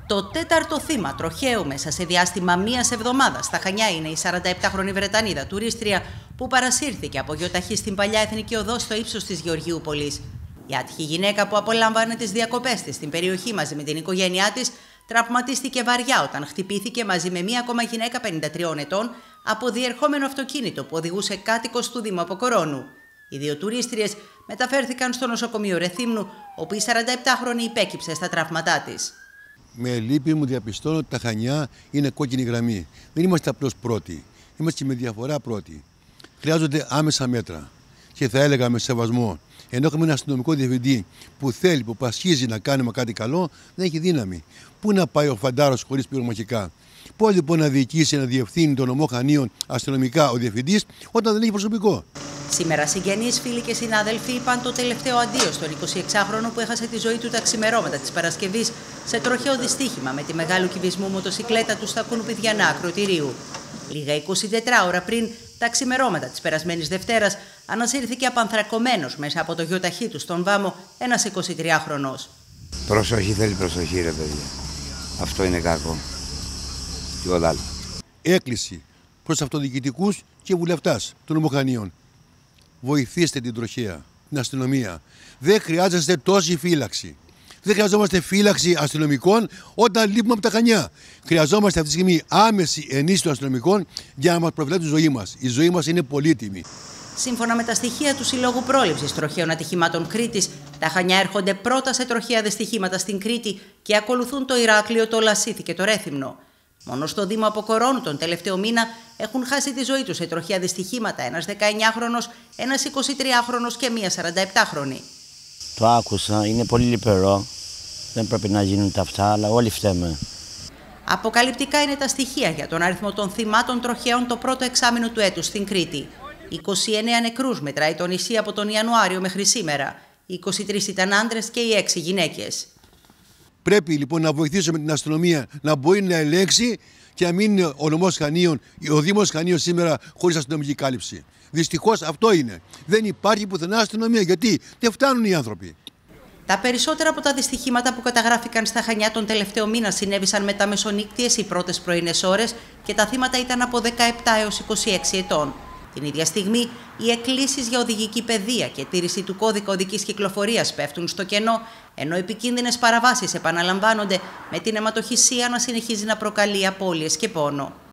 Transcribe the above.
Το τέταρτο θύμα τροχαίου μέσα σε διάστημα μίας εβδομάδας στα Χανιά είναι η 47χρονη Βρετανίδα τουρίστρια που παρασύρθηκε από γιοταχή στην Παλιά Εθνική Οδό στο ύψος της Γεωργιούπολης. Η άτυχη γυναίκα που απολάμβανε τις διακοπές της στην περιοχή μαζί με την οικογένειά της τραυματίστηκε βαριά όταν χτυπήθηκε μαζί με μία ακόμα γυναίκα 53 ετών από διερχόμενο αυτοκίνητο που οδηγούσε κάτοικος του Δήμου Αποκορώνου. Οι δύο τουρίστριες μεταφέρθηκαν στο νοσοκομείο Ρεθύμνου, όπου η 47χρονη υπέκυψε στα τραύματά της. Με λύπη μου διαπιστώνω ότι τα Χανιά είναι κόκκινη γραμμή. Δεν είμαστε απλώς πρώτοι. Είμαστε και με διαφορά πρώτοι. Χρειάζονται άμεσα μέτρα. Και θα έλεγα με σεβασμό. Ενώ έχουμε ένα αστυνομικό διευθυντή που θέλει, που πασχίζει να κάνουμε κάτι καλό, δεν έχει δύναμη. Πού να πάει ο φαντάρος χωρίς πυρομαχικά? Πώς λοιπόν να διοικήσει, να διευθύνει τον νομό Χανίων αστυνομικά ο διευθυντής όταν δεν έχει προσωπικό? Σήμερα συγγενείς, φίλοι και συνάδελφοι είπαν το τελευταίο αντίο στον 26χρονο που έχασε τη ζωή του τα ξημερώματα της Παρασκευής σε τροχαίο δυστύχημα με τη μεγάλου κυβισμού μοτοσικλέτα του στα Κουνουπιδιανά Ακροτηρίου. Λίγα 24 ώρα πριν, τα ξημερώματα της περασμένης Δευτέρας, ανασύρθηκε απανθρακωμένος μέσα από το γιοταχή του στον Βάμο ένας 23χρονος. Προσοχή, θέλει προσοχή, ρε παιδιά. Αυτό είναι κακό. Τίποτα άλλο. Έκκληση προς αυτοδιοικητικούς και βουλευτάς των νομοχανίων. Βοηθήστε την τροχαία, την αστυνομία. Δεν χρειάζεστε τόση φύλαξη. Δεν χρειαζόμαστε φύλαξη αστυνομικών όταν λείπουμε από τα Χανιά. Χρειαζόμαστε αυτή τη στιγμή άμεση ενίσχυση των αστυνομικών για να μας προβλέψει τη ζωή μας. Η ζωή μας είναι πολύτιμη. Σύμφωνα με τα στοιχεία του Συλλόγου Πρόληψης Τροχαίων Ατυχημάτων Κρήτης, τα Χανιά έρχονται πρώτα σε τροχαία δυστυχήματα στην Κρήτη και ακολουθούν το Ηράκλειο, το Λασίθι και το Ρέθυμνο. Μόνο στο Δήμο Αποκορώνου τον τελευταίο μήνα έχουν χάσει τη ζωή τους σε τροχαία δυστυχήματα ένας 19χρονος, ένας 23χρονος και μία 47χρονη. Το άκουσα, είναι πολύ λυπηρό. Δεν πρέπει να γίνονται αυτά, αλλά όλοι φταίμε. Αποκαλυπτικά είναι τα στοιχεία για τον αριθμό των θυμάτων τροχαίων το πρώτο εξάμηνο του έτους στην Κρήτη. 29 νεκρούς μετράει το νησί από τον Ιανουάριο μέχρι σήμερα. Οι 23 ήταν άντρες και οι 6 γυναίκες. Πρέπει λοιπόν να βοηθήσουμε την αστυνομία να μπορεί να ελέγξει και να μην είναι ο νομός Χανίων, ο Δήμος Χανίων σήμερα χωρίς αστυνομική κάλυψη. Δυστυχώς αυτό είναι. Δεν υπάρχει πουθενά αστυνομία. Γιατί δεν φτάνουν οι άνθρωποι. Τα περισσότερα από τα δυστυχήματα που καταγράφηκαν στα Χανιά τον τελευταίο μήνα συνέβησαν μετά μεσονύκτιες οι πρώτες πρωινές ώρες και τα θύματα ήταν από 17 έως 26 ετών. Την ίδια στιγμή, οι εκκλήσεις για οδηγική παιδεία και τήρηση του κώδικα οδικής κυκλοφορίας πέφτουν στο κενό, ενώ επικίνδυνες παραβάσεις επαναλαμβάνονται με την αιματοχυσία να συνεχίζει να προκαλεί απώλειες και πόνο.